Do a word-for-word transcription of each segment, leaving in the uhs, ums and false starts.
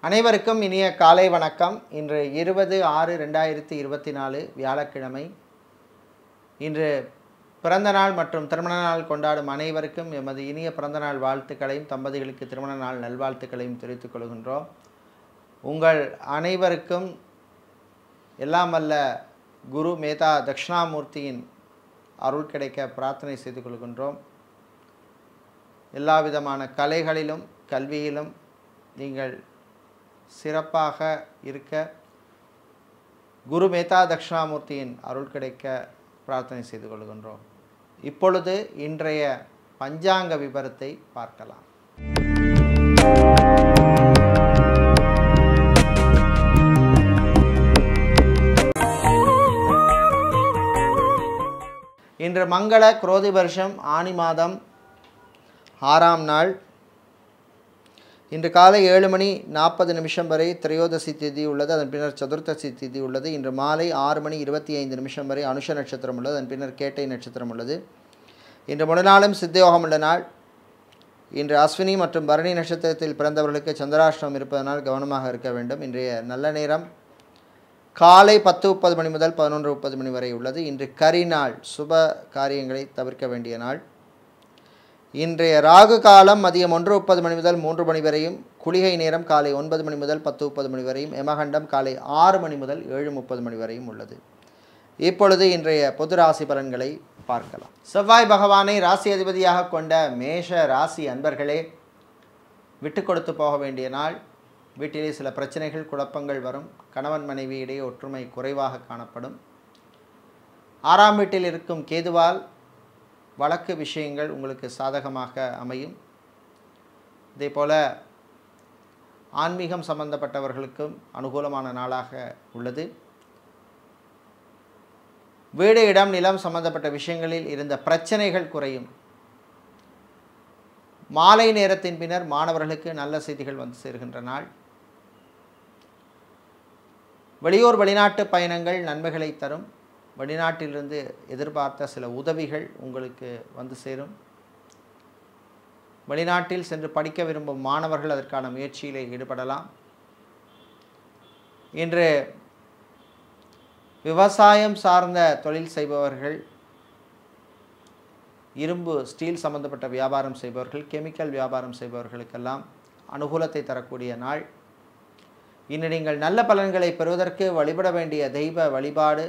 அனைவருக்கும் இனிய காலை வணக்கம். இன்று இருபது ஆறு ரெண்டாயிரத்தி இருபத்தி நாலு வியாழக்கிழமை. இன்று பிறந்த நாள் மற்றும் திருமண நாள் கொண்டாடும் அனைவருக்கும் எமது இனிய பிறந்த நாள் வாழ்த்துக்களையும் தம்பதிகளுக்கு திருமண நாள் நல்வாழ்த்துக்களையும் தெரிவித்துக் கொள்கின்றோம். உங்கள் அனைவருக்கும் எல்லாம் வல்ல குரு மேதா தட்சிணாமூர்த்தியின் அருள் கிடைக்க பிரார்த்தனை செய்து கொள்கின்றோம். எல்லா விதமான கலைகளிலும் கல்வியிலும் நீங்கள் சிறப்பாக இருக்க குரு மேதா தட்சிணாமூர்த்தியின் அருள் கிடைக்க பிரார்த்தனை செய்து கொள்கின்றோம். இப்பொழுது இன்றைய பஞ்சாங்க விபரத்தை பார்க்கலாம். இன்று மங்கள குரோதி வருஷம் ஆனி மாதம் ஆறாம் நாள். இன்று காலை ஏழு மணி நாற்பது நிமிஷம் வரை திரையோதசி திதி உள்ளது. அதன் பின்னர் சதுர்த்தசி திதி உள்ளது. இன்று மாலை ஆறு மணி இருபத்தி ஐந்து நிமிஷம் வரை அனுஷ நட்சத்திரம் உள்ளது. அதன் பின்னர் கேட்டை நட்சத்திரம் உள்ளது. இன்று முழுநாளும் சித்தயோகம் உள்ள நாள். இன்று அஸ்வினி மற்றும் பரணி நட்சத்திரத்தில் பிறந்தவர்களுக்கு சந்திராஷ்டமம் இருப்பதனால் கவனமாக இருக்க வேண்டும். இன்றைய நல்ல நேரம் காலை பத்து முப்பது மணி முதல் பதினொன்று முப்பது மணி வரை உள்ளது. இன்று கரி நாள், சுப காரியங்களை தவிர்க்க வேண்டிய நாள். இன்றைய ராகு காலம் மதியம் ஒன்று முப்பது மணி முதல் மூன்று மணி வரையும், குளிகை நேரம் காலை ஒன்பது மணி முதல் பத்து முப்பது மணி வரையும், யமகண்டம் காலை ஆறு மணி முதல் ஏழு முப்பது மணி வரையும் உள்ளது. இப்பொழுது இன்றைய பொது ராசி பலன்களை பார்க்கலாம். செவ்வாய் பகவானை ராசி அதிபதியாக கொண்ட மேஷ ராசி அன்பர்களே, விட்டு கொடுத்து போக வேண்டிய நாள். வீட்டிலே சில பிரச்சனைகள் குழப்பங்கள் வரும். கணவன் மனைவி இடையே ஒற்றுமை குறைவாக காணப்படும். ஆறாம் வீட்டில் இருக்கும் கேதுவால் வழக்கு விஷயங்கள் உங்களுக்கு சாதகமாக அமையும். இதே போல் ஆன்மீகம் சம்பந்தப்பட்டவர்களுக்கும் அனுகூலமான நாளாக உள்ளது. வீடு இடம் நிலம் சம்பந்தப்பட்ட விஷயங்களில் இருந்த பிரச்சனைகள் குறையும். மாலை நேரத்தின் பின்னர் மாணவர்களுக்கு நல்ல செய்திகள் வந்து சேர்கின்ற நாள். வெளியூர் வெளிநாட்டு பயணங்கள் நன்மைகளை தரும். வெளிநாட்டிலிருந்து எதிர்பார்த்த சில உதவிகள் உங்களுக்கு வந்து சேரும். வெளிநாட்டில் சென்று படிக்க விரும்பும் மாணவர்கள் அதற்கான முயற்சியிலே ஈடுபடலாம். இன்று விவசாயம் சார்ந்த தொழில் செய்பவர்கள், இரும்பு ஸ்டீல் சம்பந்தப்பட்ட வியாபாரம் செய்பவர்கள், கெமிக்கல் வியாபாரம் செய்பவர்களுக்கெல்லாம் அனுகூலத்தை தரக்கூடிய நாள். இன்று நீங்கள் நல்ல பலன்களை பெறுவதற்கு வழிபட வேண்டிய தெய்வ வழிபாடு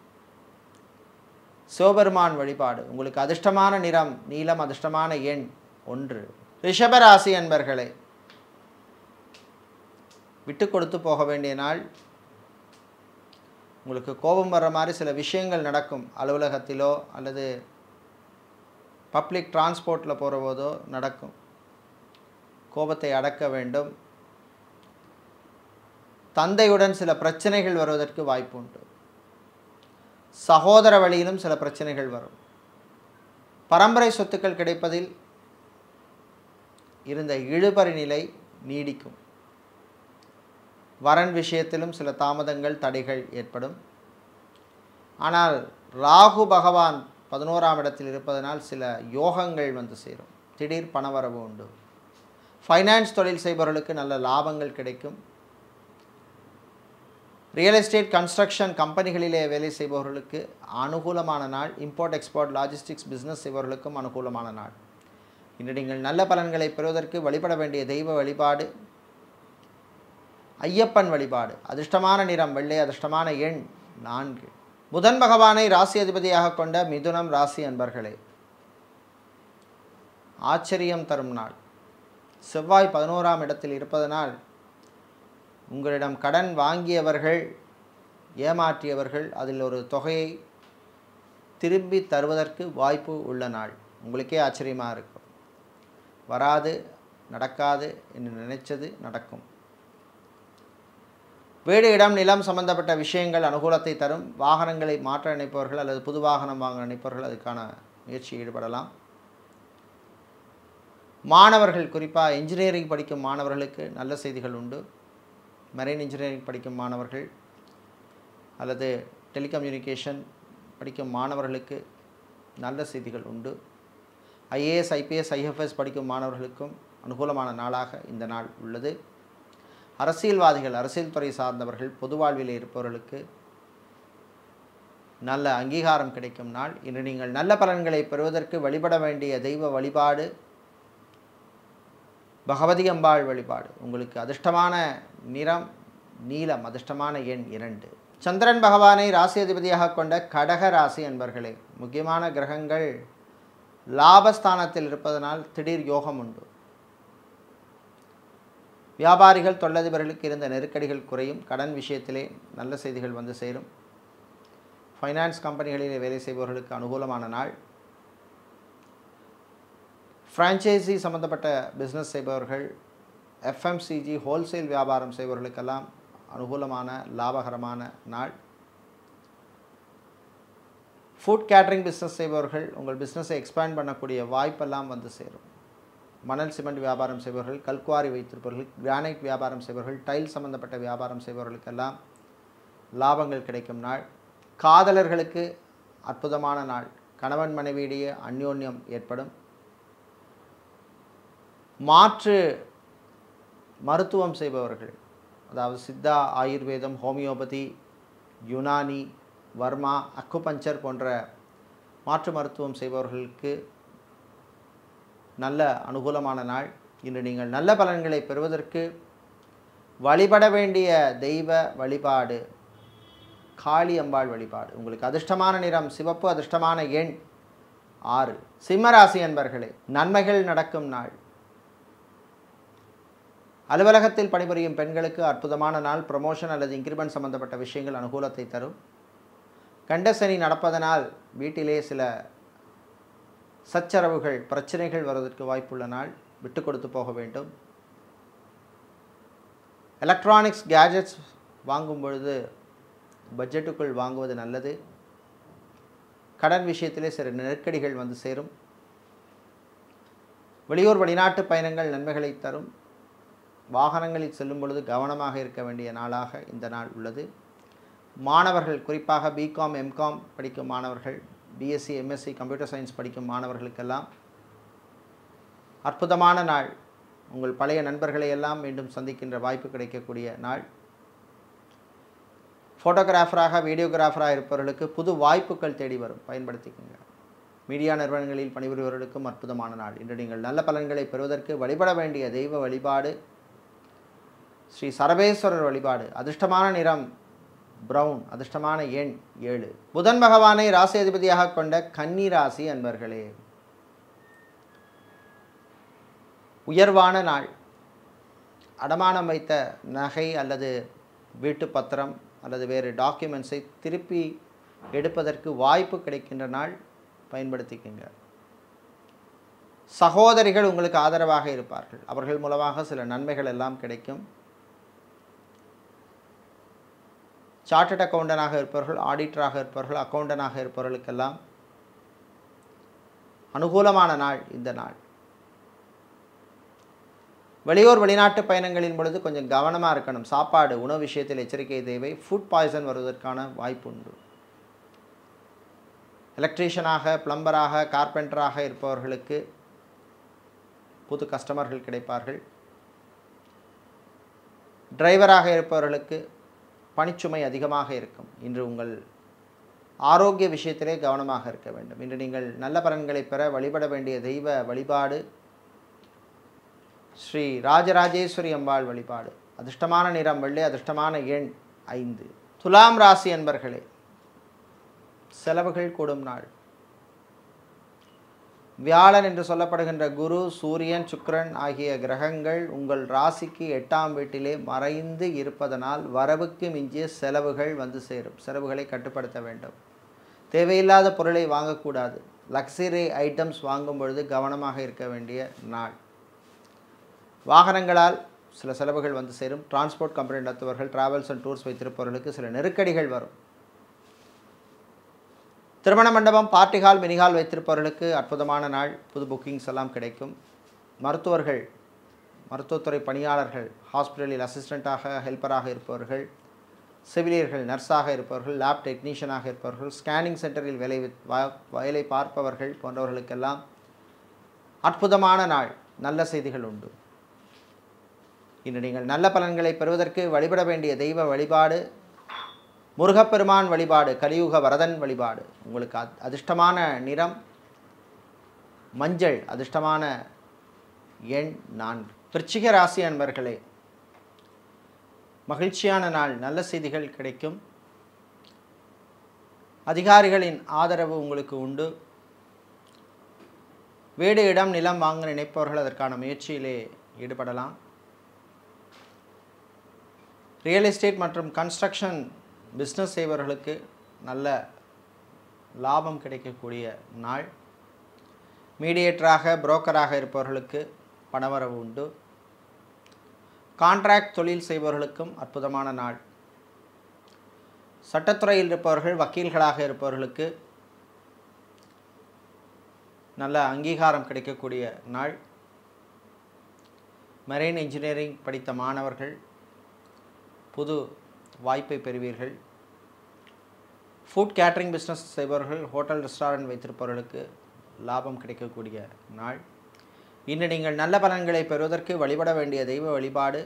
சிவபெருமான் வழிபாடு. உங்களுக்கு அதிர்ஷ்டமான நிறம் நீலம், அதிர்ஷ்டமான எண் ஒன்று. ரிஷபராசி அன்பர்களே, விட்டு கொடுத்து போக வேண்டிய நாள். உங்களுக்கு கோபம் வர்ற மாதிரி சில விஷயங்கள் நடக்கும். அலுவலகத்திலோ அல்லது பப்ளிக் டிரான்ஸ்போர்ட்டில் போகிற போதோ நடக்கும். கோபத்தை அடக்க வேண்டும். தந்தையுடன் சில பிரச்சனைகள் வருவதற்கு வாய்ப்பு உண்டு. சகோதர வழியிலும் சில பிரச்சனைகள் வரும். பரம்பரை சொத்துக்கள் கிடைப்பதில் இருந்த இழுபறி நிலை நீடிக்கும். வரன் விஷயத்திலும் சில தாமதங்கள் தடைகள் ஏற்படும். ஆனால் ராகு பகவான் பதினோராம் இடத்தில் இருப்பதனால் சில யோகங்கள் வந்து சேரும். திடீர் பணவரவு உண்டு. ஃபைனான்ஸ் தொழில் செய்பவர்களுக்கு நல்ல லாபங்கள் கிடைக்கும். ரியல் எஸ்டேட் கன்ஸ்ட்ரக்ஷன் கம்பெனிகளிலே வேலை செய்பவர்களுக்கு அனுகூலமான நாள். இம்போர்ட் எக்ஸ்போர்ட் லாஜிஸ்டிக்ஸ் பிஸ்னஸ் செய்பவர்களுக்கும் அனுகூலமான நாள். இன்று நீங்கள் நல்ல பலன்களை பெறுவதற்கு வழிபட வேண்டிய தெய்வ வழிபாடு ஐயப்பன் வழிபாடு. அதிர்ஷ்டமான நிறம் வெள்ளை, அதிர்ஷ்டமான எண் நான்கு. புதன் பகவானை ராசி அதிபதியாக கொண்ட மிதுனம் ராசி அன்பர்களே, ஆச்சரியம் தரும் நாள். செவ்வாய் பதினோராம் இடத்தில் இருப்பதனால் உங்களிடம் கடன் வாங்கியவர்கள், ஏமாற்றியவர்கள் அதில் ஒரு தொகையை திரும்பி தருவதற்கு வாய்ப்பு உள்ள நாள். உங்களுக்கே ஆச்சரியமாக இருக்கும். வராது, நடக்காது என்று நினைச்சது நடக்கும். வீடு இடம் நிலம் சம்பந்தப்பட்ட விஷயங்கள் அனுகூலத்தை தரும். வாகனங்களை மாற்ற நினைப்பவர்கள் அல்லது புது வாகனம் வாங்க நினைப்பவர்கள் அதுக்கான முயற்சி ஈடுபடலாம். மாணவர்கள், குறிப்பாக இன்ஜினியரிங் படிக்கும் மாணவர்களுக்கு நல்ல செய்திகள் உண்டு. மெரைன் இன்ஜினியரிங் படிக்கும் மாணவர்கள் அல்லது டெலிகம்யூனிகேஷன் படிக்கும் மாணவர்களுக்கு நல்ல செய்திகள் உண்டு. ஐஏஎஸ் ஐபிஎஸ் ஐஎஃப்எஸ் படிக்கும் மாணவர்களுக்கும் அனுகூலமான நாளாக இந்த நாள் உள்ளது. அரசியல்வாதிகள், அரசியல் துறை சார்ந்தவர்கள், பொது வாழ்வில் இருப்பவர்களுக்கு நல்ல அங்கீகாரம் கிடைக்கும் நாள். இன்று நீங்கள் நல்ல பலன்களை பெறுவதற்கு வழிபட வேண்டிய தெய்வ வழிபாடு பகவதி அம்பாள் வழிபாடு. உங்களுக்கு அதிர்ஷ்டமான நிறம் நீலம், அதிர்ஷ்டமான எண் இரண்டு. சந்திரன் பகவானை ராசி அதிபதியாக கொண்ட கடக ராசி அன்பர்களே, முக்கியமான கிரகங்கள் லாபஸ்தானத்தில் இருப்பதனால் திடீர் யோகம் உண்டு. வியாபாரிகள், தொழிலதிபர்களுக்கு இருந்த நெருக்கடிகள் குறையும். கடன் விஷயத்திலே நல்ல செய்திகள் வந்து சேரும். ஃபைனான்ஸ் கம்பெனிகளிலே வேலை செய்பவர்களுக்கு அனுகூலமான நாள். ஃப்ரான்ச்சைசி சம்பந்தப்பட்ட பிஸ்னஸ் செய்பவர்கள், எஃப்எம்சிஜி ஹோல்சேல் வியாபாரம் செய்பவர்களுக்கெல்லாம் அனுகூலமான லாபகரமான நாள். ஃபுட் கேட்ரிங் பிஸ்னஸ் செய்பவர்கள் உங்கள் பிஸ்னஸை எக்ஸ்பேண்ட் பண்ணக்கூடிய வாய்ப்பெல்லாம் வந்து சேரும். மணல் சிமெண்ட் வியாபாரம் செய்பவர்கள், கல்குவாரி வைத்திருப்பவர்கள், கிரானைட் வியாபாரம் செய்பவர்கள், டைல் சம்பந்தப்பட்ட வியாபாரம் செய்பவர்களுக்கெல்லாம் லாபங்கள் கிடைக்கும் நாள். காதலர்களுக்கு அற்புதமான நாள். கணவன் மனைவியிடையே அந்யோன்யம் ஏற்படும். மாற்று மருத்துவம் செய்பவர்கள், அதாவது சித்தா, ஆயுர்வேதம், ஹோமியோபதி, யுனானி, வர்மா, அக்குபஞ்சர் போன்ற மாற்று மருத்துவம் செய்பவர்களுக்கு நல்ல அனுகூலமான நாள். இன்று நீங்கள் நல்ல பலன்களை பெறுவதற்கு வழிபட வேண்டிய தெய்வ வழிபாடு காளி அம்பாள் வழிபாடு. உங்களுக்கு அதிர்ஷ்டமான நிறம் சிவப்பு, அதிர்ஷ்டமான எண் ஆறு. சிம்மராசி அன்பர்களே, நன்மைகள் நடக்கும் நாள். அலுவலகத்தில் பணிபுரியும் பெண்களுக்கு அற்புதமான நாள். ப்ரமோஷன் அல்லது இன்க்ரிமெண்ட் சம்பந்தப்பட்ட விஷயங்கள் அனுகூலத்தை தரும். கண்டசனி நடப்பதனால் வீட்டிலே சில சச்சரவுகள், பிரச்சனைகள் வருவதற்கு வாய்ப்புள்ள நாள். விட்டு கொடுத்து போக வேண்டும். எலக்ட்ரானிக்ஸ் கேஜெட்ஸ் வாங்கும் பொழுது பட்ஜெட்டுக்குள் வாங்குவது நல்லது. கடன் விஷயத்திலே சில நெருக்கடிகள் வந்து சேரும். வெளியூர் வெளிநாட்டு பயணங்கள் நன்மைகளை தரும். வாகனங்களில் செல்லும் பொழுது கவனமாக இருக்க வேண்டிய நாளாக இந்த நாள் உள்ளது. மாணவர்கள், குறிப்பாக பிகாம், எம்காம் படிக்கும் மாணவர்கள், பிஎஸ்சி, எம்எஸ்சி, கம்ப்யூட்டர் சயின்ஸ் படிக்கும் மாணவர்களுக்கெல்லாம் அற்புதமான நாள். உங்கள் பழைய நண்பர்களை எல்லாம் மீண்டும் சந்திக்கின்ற வாய்ப்பு கிடைக்கக்கூடிய நாள். ஃபோட்டோகிராஃபராக, வீடியோகிராஃபராக இருப்பவர்களுக்கு புது வாய்ப்புகள் தேடி வரும், பயன்படுத்திக்கோங்க. மீடியா நிறுவனங்களில் பணிபுரிபவர்களுக்கும் அற்புதமான நாள். இன்று நீங்கள் நல்ல பலன்களை பெறுவதற்கு வழிபட வேண்டிய தெய்வ வழிபாடு ஸ்ரீ சரபேஸ்வரர் வழிபாடு. அதிர்ஷ்டமான நிறம் பிரவுன், அதிர்ஷ்டமான எண் ஏழு. புதன் பகவானை ராசி அதிபதியாக கொண்ட கன்னி ராசி அன்பர்களே, உயர்வான நாள். அடமானம் வைத்த நகை அல்லது வீட்டு பத்திரம் அல்லது வேறு டாக்குமெண்ட்ஸை திருப்பி எடுப்பதற்கு வாய்ப்பு கிடைக்கின்ற நாள், பயன்படுத்திக்கங்க. சகோதரிகள் உங்களுக்கு ஆதரவாக இருப்பார்கள். அவர்கள் மூலமாக சில நன்மைகள் எல்லாம் கிடைக்கும். சார்ட்டர்ட் அக்கௌண்டனாக இருப்பவர்கள், ஆடிட்டராக இருப்பவர்கள், அக்கௌண்டனாக இருப்பவர்களுக்கெல்லாம் அனுகூலமான நாள் இந்த நாள். வெளியூர் வெளிநாட்டு பயணங்களின் பொழுது கொஞ்சம் கவனமாக இருக்கணும். சாப்பாடு, உணவு விஷயத்தில் எச்சரிக்கை தேவை. ஃபுட் பாய்சன் வருவதற்கான வாய்ப்பு உண்டு. எலக்ட்ரீஷியனாக, பிளம்பராக, கார்பெண்டராக இருப்பவர்களுக்கு புது கஸ்டமர்கள் கிடைப்பார்கள். டிரைவராக இருப்பவர்களுக்கு பணிச்சுமை அதிகமாக இருக்கும். இன்று உங்கள் ஆரோக்கிய விஷயத்திலே கவனமாக இருக்க வேண்டும். இன்று நீங்கள் நல்ல பலன்களை பெற வழிபட வேண்டிய தெய்வ வழிபாடு ஸ்ரீ ராஜராஜேஸ்வரி அம்பாள் வழிபாடு. அதிர்ஷ்டமான நிறம் வெள்ளை, அதிர்ஷ்டமான எண் ஐந்து. துலாம் ராசி அன்பர்களே, செலவுகள் கூடும் நாள். வியாழன் என்று சொல்லப்படுகின்ற குரு, சூரியன், சுக்கிரன் ஆகிய கிரகங்கள் உங்கள் ராசிக்கு எட்டாம் வீட்டிலே மறைந்து இருப்பதனால் வரவுக்கு மிஞ்சிய செலவுகள் வந்து சேரும். செலவுகளை கட்டுப்படுத்த வேண்டும். தேவையில்லாத பொருளை வாங்கக்கூடாது. லக்ஸரி ஐட்டம்ஸ் வாங்கும் பொழுது கவனமாக இருக்க வேண்டிய நாள். வாகனங்களால் சில செலவுகள் வந்து சேரும். டிரான்ஸ்போர்ட் கம்பெனி நடத்துபவர்கள், டிராவல்ஸ் அண்ட் டூர்ஸ் வைத்திருப்பவர்களுக்கு சில நெருக்கடிகள் வரும். திருமண மண்டபம், பார்ட்டி ஹால், மினிஹால் வைத்திருப்பவர்களுக்கு அற்புதமான நாள். புது புக்கிங்ஸ் எல்லாம் கிடைக்கும். மருத்துவர்கள், மருத்துவத்துறை பணியாளர்கள், ஹாஸ்பிட்டலில் அசிஸ்டண்ட்டாக, ஹெல்ப்பராக இருப்பவர்கள், செவிலியர்கள், நர்ஸாக இருப்பவர்கள், லேப் டெக்னீஷியனாக இருப்பவர்கள், ஸ்கேனிங் சென்டரில் வேலை வேலை பார்ப்பவர்கள் போன்றவர்களுக்கெல்லாம் அற்புதமான நாள். நல்ல செய்திகள் உண்டு. இன்று நீங்கள் நல்ல பலன்களை பெறுவதற்கு வழிபட வேண்டிய தெய்வ வழிபாடு முருகப்பெருமான் வழிபாடு, கலியுக வரதன் வழிபாடு. உங்களுக்கு அதிர்ஷ்டமான நிறம் மஞ்சள், அதிர்ஷ்டமான எண் நான்கு. விருச்சிக ராசி அன்பர்களே, மகிழ்ச்சியான நாள், நல்ல செய்திகள் கிடைக்கும். அதிகாரிகளின் ஆதரவு உங்களுக்கு உண்டு. வீடு இடம் நிலம் வாங்க நினைப்பவர்கள் அதற்கான முயற்சியிலே ஈடுபடலாம். ரியல் எஸ்டேட் மற்றும் கன்ஸ்ட்ரக்ஷன் பிஸ்னஸ் செய்பவர்களுக்கு நல்ல லாபம் கிடைக்கக்கூடிய நாள். மீடியேட்டராக புரோக்கராக இருப்பவர்களுக்கு பணவரவு உண்டு. கான்ட்ராக்ட் தொழில் செய்பவர்களுக்கும் அற்புதமான நாள். சட்டத்துறையில் இருப்பவர்கள், வக்கீல்களாக இருப்பவர்களுக்கு நல்ல அங்கீகாரம் கிடைக்கக்கூடிய நாள். மெரைன் இன்ஜினியரிங் படித்த மாணவர்கள் புது வாய்ப்பை பெறுவீர்கள். ஃபுட் கேட்டரிங் பிஸ்னஸ் செய்பவர்கள், ஹோட்டல் ரெஸ்டாரண்ட் வைத்திருப்பவர்களுக்கு லாபம் கிடைக்கக்கூடிய நாள். இன்று நீங்கள் நல்ல பலன்களை பெறுவதற்கு வழிபட வேண்டிய தெய்வ வழிபாடு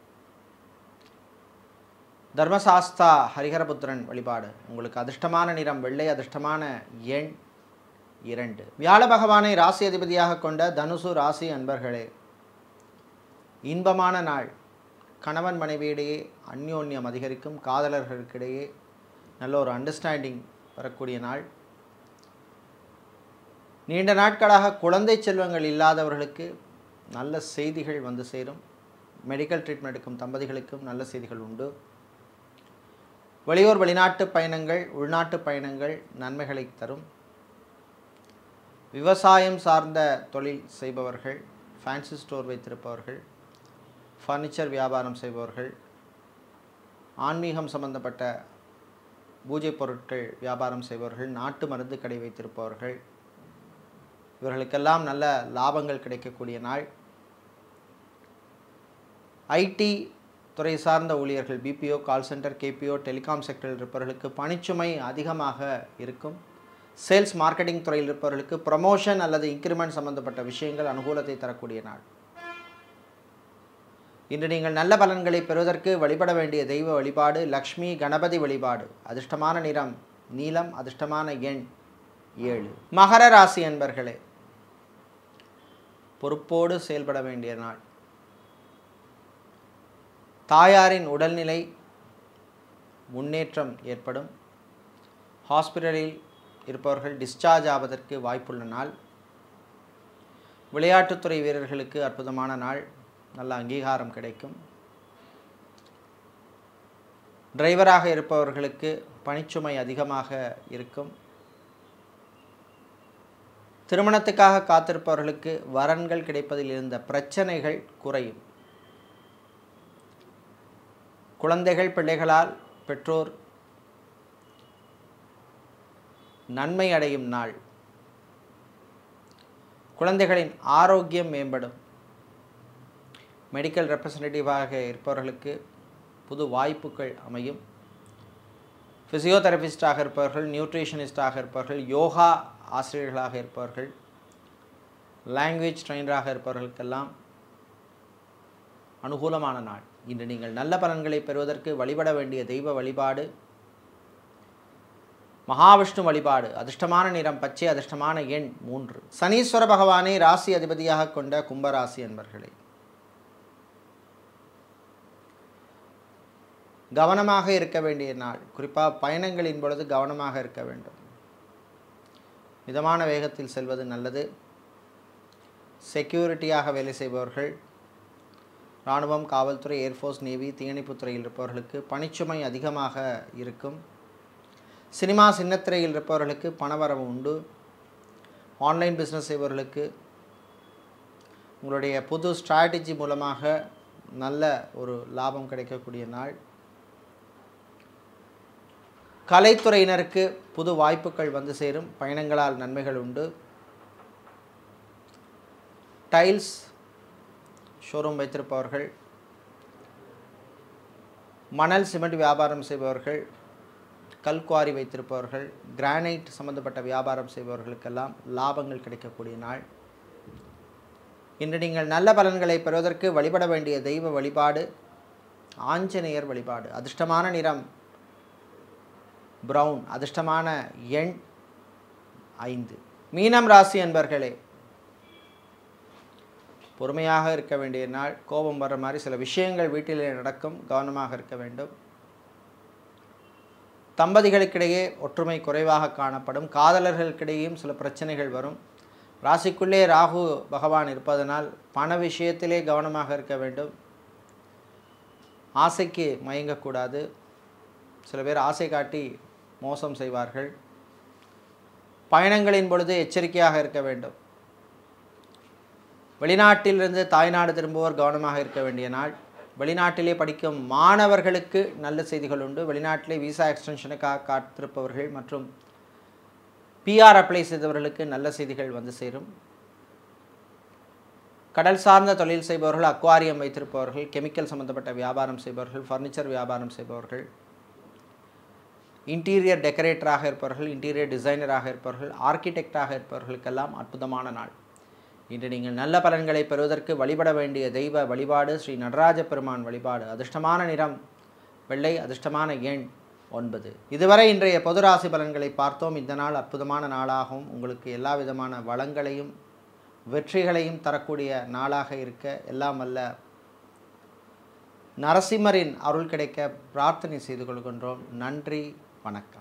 தர்மசாஸ்தா ஹரிஹரபுத்திரன் வழிபாடு. உங்களுக்கு அதிர்ஷ்டமான நிறம் வெள்ளை, அதிர்ஷ்டமான எண் இரண்டு. வியாழ பகவானை ராசி அதிபதியாக கொண்ட தனுசு ராசி அன்பர்களே, இன்பமான நாள். கணவன் மனைவியிடையே அந்யோன்யம் அதிகரிக்கும். காதலர்களுக்கிடையே நல்ல ஒரு அண்டர்ஸ்டாண்டிங் வரக்கூடிய நாள். நீண்ட நாட்களாக குழந்தை செல்வங்கள் இல்லாதவர்களுக்கு நல்ல செய்திகள் வந்து சேரும். மெடிக்கல் ட்ரீட்மெண்ட் எடுக்கும் தம்பதிகளுக்கும் நல்ல செய்திகள் உண்டு. வெளியூர் வெளிநாட்டு பயணங்கள், உள்நாட்டு பயணங்கள் நன்மைகளை தரும். விவசாயம் சார்ந்த தொழில் செய்பவர்கள், ஃபேன்சி ஸ்டோர் வைத்திருப்பவர்கள், ஃபர்னிச்சர் வியாபாரம் செய்பவர்கள், ஆன்மீகம் சம்பந்தப்பட்ட பூஜை பொருட்கள் வியாபாரம் செய்பவர்கள், நாட்டு மருந்து கடை வைத்திருப்பவர்கள், இவர்களுக்கெல்லாம் நல்ல லாபங்கள் கிடைக்கக்கூடிய நாள். ஐடி துறை சார்ந்த ஊழியர்கள், BPO, call centre, KPO, telecom செக்டரில் இருப்பவர்களுக்கு பணிச்சுமை அதிகமாக இருக்கும். சேல்ஸ் மார்க்கெட்டிங் துறையில் இருப்பவர்களுக்கு ப்ரமோஷன் அல்லது இன்க்ரிமெண்ட் சம்பந்தப்பட்ட விஷயங்கள் அனுகூலத்தை தரக்கூடிய நாள். இன்று நீங்கள் நல்ல பலன்களை பெறுவதற்கு வழிபட வேண்டிய தெய்வ வழிபாடு லக்ஷ்மி கணபதி வழிபாடு. அதிர்ஷ்டமான நிறம் நீலம், அதிர்ஷ்டமான எண் ஏழு. மகர ராசி அன்பர்களே, பொறுப்போடு செயல்பட வேண்டிய நாள். தாயாரின் உடல்நிலை முன்னேற்றம் ஏற்படும். ஹாஸ்பிட்டலில் இருப்பவர்கள் டிஸ்சார்ஜ் ஆவதற்கு வாய்ப்புள்ள நாள். விளையாட்டுத்துறை வீரர்களுக்கு அற்புதமான நாள், நல்ல அங்கீகாரம் கிடைக்கும். டிரைவராக இருப்பவர்களுக்கு பணிச்சுமை அதிகமாக இருக்கும். திருமணத்துக்காக காத்திருப்பவர்களுக்கு வரன்கள் கிடைப்பதில் இருந்த பிரச்சனைகள் குறையும். குழந்தைகள் பிள்ளைகளால் பெற்றோர் நன்மை அடையும் நாள். குழந்தைகளின் ஆரோக்கியம் மேம்படும். மெடிக்கல் ரெப்ரசன்டேட்டிவாக இருப்பவர்களுக்கு புது வாய்ப்புகள் அமையும். ஃபிசியோதெரபிஸ்டாக இருப்பவர்கள், நியூட்ரிஷனிஸ்டாக இருப்பவர்கள், யோகா ஆசிரியர்களாக இருப்பவர்கள், லாங்குவேஜ் ட்ரெயினராக இருப்பவர்களுக்கெல்லாம் அனுகூலமான நாள். இன்று நீங்கள் நல்ல பலன்களை பெறுவதற்கு வழிபட வேண்டிய தெய்வ வழிபாடு மகாவிஷ்ணு வழிபாடு. அதிர்ஷ்டமான நிறம் பச்சை, அதிர்ஷ்டமான எண் மூன்று. சனீஸ்வர பகவானை ராசி அதிபதியாக கொண்ட கும்பராசி அன்பர்களே, கவனமாக இருக்க வேண்டிய நாள். குறிப்பாக பயணங்களின் பொழுது கவனமாக இருக்க வேண்டும். மிதமான வேகத்தில் செல்வது நல்லது. செக்யூரிட்டியாக வேலை செய்பவர்கள், இராணுவம், காவல்துறை, ஏர்ஃபோர்ஸ், நேவி, தீயணைப்புத் துறையில் இருப்பவர்களுக்கு பணிச்சுமை அதிகமாக இருக்கும். சினிமா சின்னத்திரையில் இருப்பவர்களுக்கு பணவரவு உண்டு. ஆன்லைன் பிஸ்னஸ் செய்பவர்களுக்கு உங்களுடைய புது ஸ்ட்ராட்டஜி மூலமாக நல்ல ஒரு லாபம் கிடைக்கக்கூடிய நாள். கலைத்துறையினருக்கு புது வாய்ப்புகள் வந்து சேரும். பயணங்களால் நன்மைகள் உண்டு. டைல்ஸ் ஷோரூம் வைத்திருப்பவர்கள், மணல் சிமெண்ட் வியாபாரம் செய்பவர்கள், கல்குவாரி வைத்திருப்பவர்கள், கிரானைட் சம்பந்தப்பட்ட வியாபாரம் செய்பவர்களுக்கெல்லாம் லாபங்கள் கிடைக்கக்கூடிய நாள். இன்று நீங்கள் நல்ல பலன்களை பெறுவதற்கு வழிபட வேண்டிய தெய்வ வழிபாடு ஆஞ்சநேயர் வழிபாடு. அதிர்ஷ்டமான நிறம் பிரவுன். அதிர்ஷ்டமான எண் ஐந்து. மீனம் ராசி அன்பர்களே, பொறுமையாக இருக்க வேண்டிய நாள். கோபம் வர்ற மாதிரி சில விஷயங்கள் வீட்டிலே நடக்கும், கவனமாக இருக்க வேண்டும். தம்பதிகளுக்கிடையே ஒற்றுமை குறைவாக காணப்படும். காதலர்களுக்கிடையேயும் சில பிரச்சனைகள் வரும். ராசிக்குள்ளே ராகு பகவான் இருப்பதனால் பண விஷயத்திலே கவனமாக இருக்க வேண்டும். ஆசைக்கு மயங்கக்கூடாது. சில பேர் ஆசை காட்டி மோசம் செய்வார்கள். பயணங்களின் பொழுது எச்சரிக்கையாக இருக்க வேண்டும். வெளிநாட்டிலிருந்து தாய்நாடு திரும்புவோர் கவனமாக இருக்க வேண்டிய நாள். வெளிநாட்டிலே படிக்கும் மாணவர்களுக்கு நல்ல செய்திகள் உண்டு. வெளிநாட்டிலே விசா எக்ஸ்டென்ஷனுக்காக காத்திருப்பவர்கள் மற்றும் பிஆர் அப்ளை செய்தவர்களுக்கு நல்ல செய்திகள் வந்து சேரும். கடல் சார்ந்த தொழில் செய்பவர்கள், அக்வாரியம் வைத்திருப்பவர்கள், கெமிக்கல் சம்பந்தப்பட்ட வியாபாரம் செய்பவர்கள், ஃபர்னிச்சர் வியாபாரம் செய்பவர்கள், இன்டீரியர் டெக்கரேட்டராக இருப்பவர்கள், இன்டீரியர் டிசைனராக இருப்பவர்கள், ஆர்கிடெக்டாக இருப்பவர்களுக்கெல்லாம் அற்புதமான நாள். இன்று நீங்கள் நல்ல பலன்களை பெறுவதற்கு வழிபட வேண்டிய தெய்வ வழிபாடு ஸ்ரீ நடராஜ பெருமான் வழிபாடு. அதிர்ஷ்டமான நிறம் வெள்ளை. அதிர்ஷ்டமான எண் ஒன்பது. இதுவரை இன்றைய பொது ராசி பலன்களை பார்த்தோம். இந்த நாள் அற்புதமான நாளாகவும் உங்களுக்கு எல்லா விதமான வளங்களையும் வெற்றிகளையும் தரக்கூடிய நாளாக இருக்க எல்லாம் வல்ல நரசிம்மரின் அருள் கிடைக்க பிரார்த்தனை செய்து கொள்கின்றோம். நன்றி, வணக்கம்.